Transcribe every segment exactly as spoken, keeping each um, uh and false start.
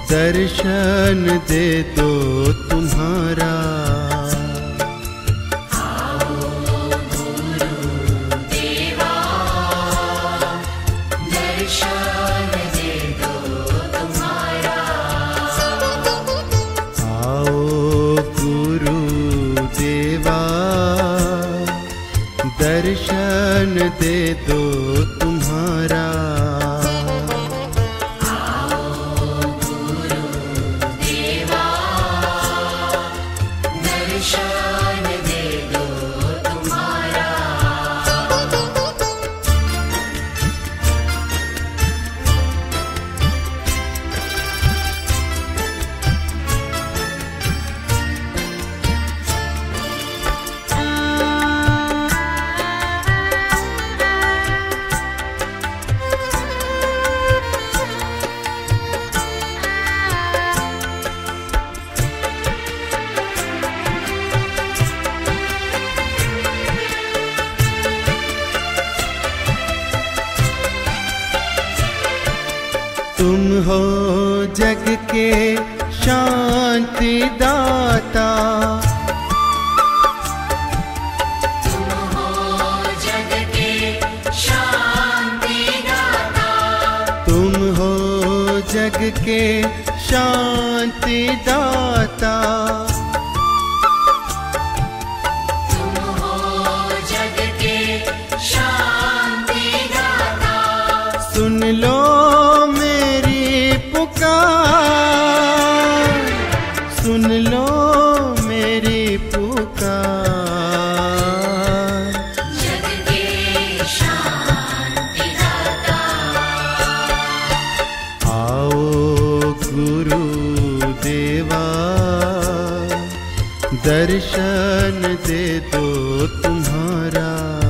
दर्शन दे दो तुम्हारा। दर्शन दे दो तुम्हारा। आओ गुरुदेवा, दर्शन दे दो तुम्हारा। तुम हो जग के शांति दाता। तुम हो जग के शांति दाता। तुम हो जग के शांति दाता। तुम हो जग के शांति दाता। सुन लो सुन लो मेरी पुकार। जग के शांति दाता। आओ गुरुदेवा, दर्शन दे दो तुम्हारा।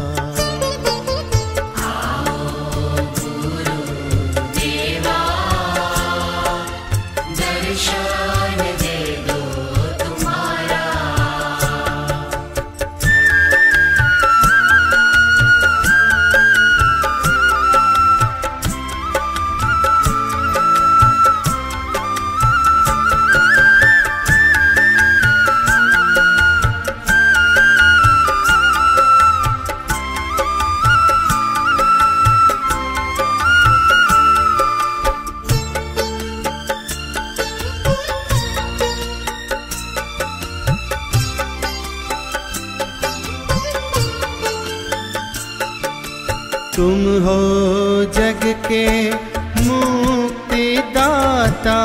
तुम हो जग के मुक्ति दाता।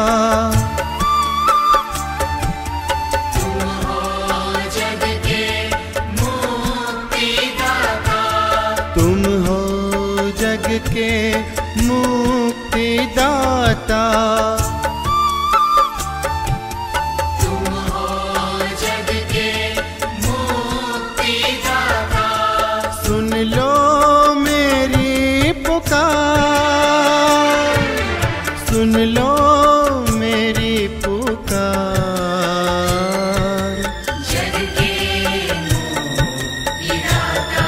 तुम हो जग के मुक्ति दाता। तुम हो जग के मुक्ति दाता। तुम हो जग के मुक्ति दाता। सुन लो सुन लो मेरी पुकार। जग के मुक्ति दाता।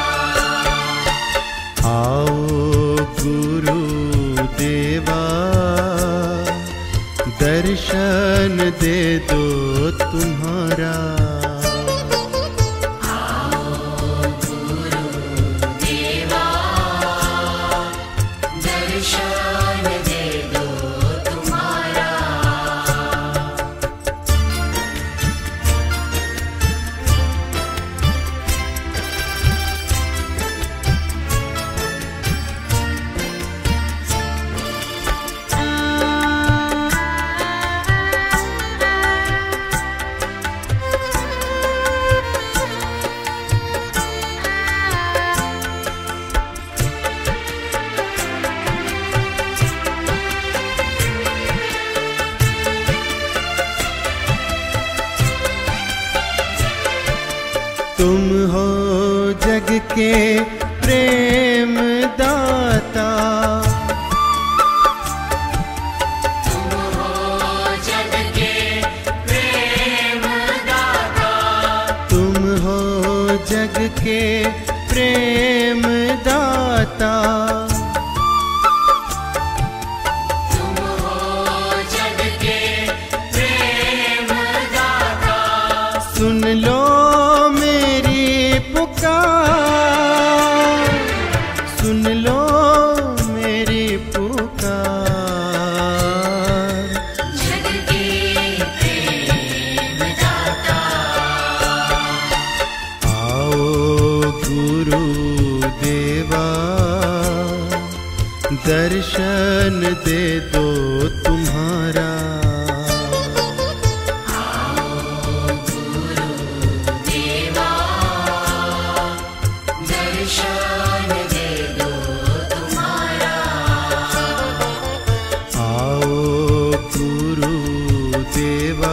आओ गुरुदेवा, दर्शन दे दो तुम्हारा। तुम हो जग के प्रेम दाता। तुम हो जग के प्रेम दाता। तुम हो जग के प्रेम दाता। तुम हो जग दे दो तुम्हारा। आओ गुरुदेवा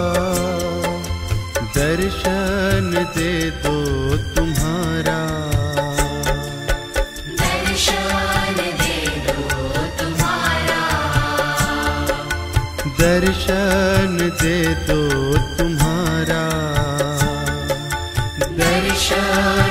दर्शन दे दो तुम्हारा। दर्शन दे दो तुम्हारा। दर्शन